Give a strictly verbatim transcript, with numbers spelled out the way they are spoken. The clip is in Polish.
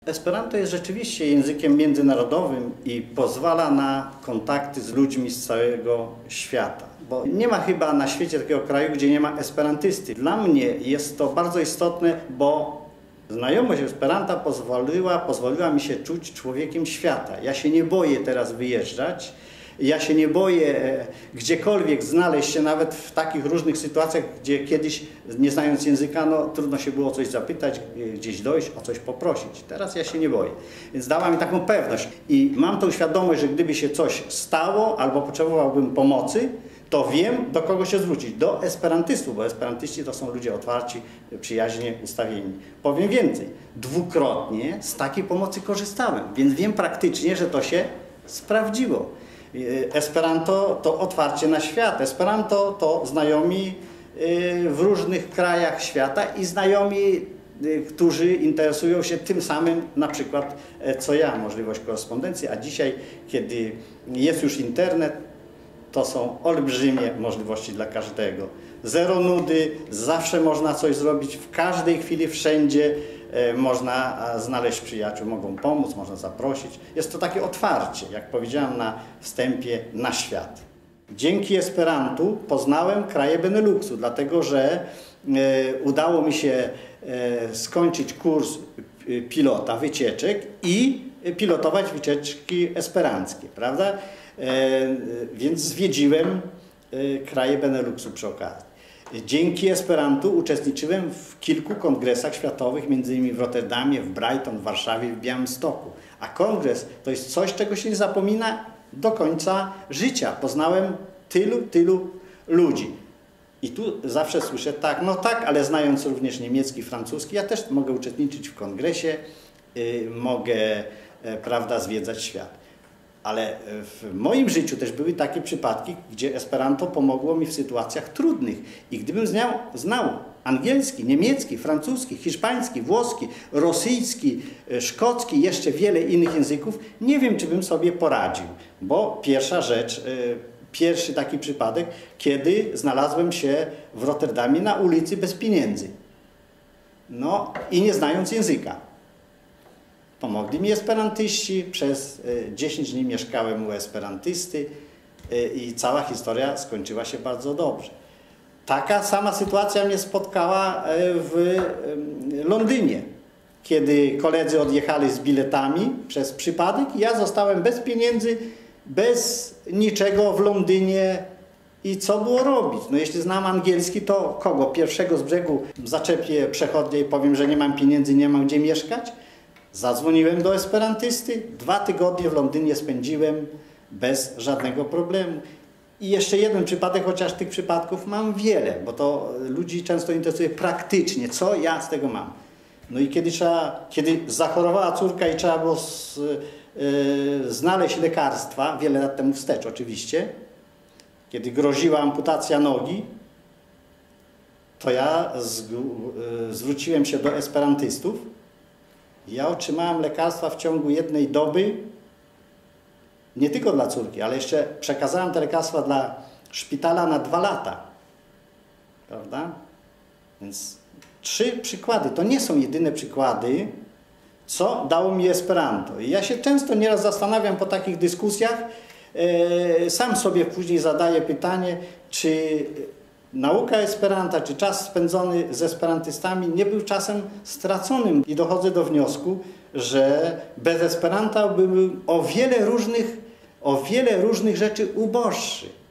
Esperanto jest rzeczywiście językiem międzynarodowym i pozwala na kontakty z ludźmi z całego świata. Bo nie ma chyba na świecie takiego kraju, gdzie nie ma esperantysty. Dla mnie jest to bardzo istotne, bo znajomość Esperanta pozwoliła, pozwoliła mi się czuć człowiekiem świata. Ja się nie boję teraz wyjeżdżać. Ja się nie boję gdziekolwiek znaleźć się, nawet w takich różnych sytuacjach, gdzie kiedyś, nie znając języka, no, trudno się było o coś zapytać, gdzieś dojść, o coś poprosić. Teraz ja się nie boję. Więc dała mi taką pewność i mam tą świadomość, że gdyby się coś stało albo potrzebowałbym pomocy, to wiem, do kogo się zwrócić. Do esperantystów, bo esperantyści to są ludzie otwarci, przyjaźnie ustawieni. Powiem więcej, dwukrotnie z takiej pomocy korzystałem, więc wiem praktycznie, że to się sprawdziło. Esperanto to otwarcie na świat. Esperanto to znajomi w różnych krajach świata i znajomi, którzy interesują się tym samym na przykład co ja, możliwość korespondencji, a dzisiaj, kiedy jest już internet, to są olbrzymie możliwości dla każdego. Zero nudy, zawsze można coś zrobić, w każdej chwili, wszędzie można znaleźć przyjaciół, mogą pomóc, można zaprosić. Jest to takie otwarcie, jak powiedziałem na wstępie, na świat. Dzięki Esperantu poznałem kraje Beneluxu, dlatego że udało mi się skończyć kurs pilota wycieczek i pilotować wycieczki esperanckie, prawda? Więc zwiedziłem kraje Beneluxu przy okazji. Dzięki Esperantu uczestniczyłem w kilku kongresach światowych, między innymi w Rotterdamie, w Brighton, w Warszawie, w Białymstoku. A kongres to jest coś, czego się nie zapomina do końca życia. Poznałem tylu, tylu ludzi. I tu zawsze słyszę tak, no tak, ale znając również niemiecki, francuski, ja też mogę uczestniczyć w kongresie, yy, mogę, yy, prawda, zwiedzać świat. Ale w moim życiu też były takie przypadki, gdzie Esperanto pomogło mi w sytuacjach trudnych. I gdybym znał, znał angielski, niemiecki, francuski, hiszpański, włoski, rosyjski, szkocki, jeszcze wiele innych języków, nie wiem, czy bym sobie poradził. Bo pierwsza rzecz, pierwszy taki przypadek, kiedy znalazłem się w Rotterdamie na ulicy bez pieniędzy. No i nie znając języka. Pomogli mi esperantyści, przez dziesięć dni mieszkałem u esperantysty i cała historia skończyła się bardzo dobrze. Taka sama sytuacja mnie spotkała w Londynie, kiedy koledzy odjechali z biletami przez przypadek i ja zostałem bez pieniędzy, bez niczego w Londynie. I co było robić? No jeśli znam angielski, to kogo? Pierwszego z brzegu zaczepię przechodnie i powiem, że nie mam pieniędzy, nie mam gdzie mieszkać? Zadzwoniłem do esperantysty, dwa tygodnie w Londynie spędziłem bez żadnego problemu. I jeszcze jeden przypadek, chociaż tych przypadków mam wiele, bo to ludzi często interesuje praktycznie, co ja z tego mam. No i kiedy, trzeba, kiedy zachorowała córka i trzeba było z, yy, znaleźć lekarstwa, wiele lat temu wstecz oczywiście, kiedy groziła amputacja nogi, to ja z, yy, zwróciłem się do esperantystów. Ja otrzymałem lekarstwa w ciągu jednej doby, nie tylko dla córki, ale jeszcze przekazałem te lekarstwa dla szpitala na dwa lata. Prawda? Więc trzy przykłady. To nie są jedyne przykłady, co dało mi Esperanto. I ja się często nieraz zastanawiam po takich dyskusjach, yy, sam sobie później zadaję pytanie, czy nauka Esperanta, czy czas spędzony z esperantystami nie był czasem straconym i dochodzę do wniosku, że bez Esperanta byłbym o wiele różnych, o wiele różnych rzeczy uboższy.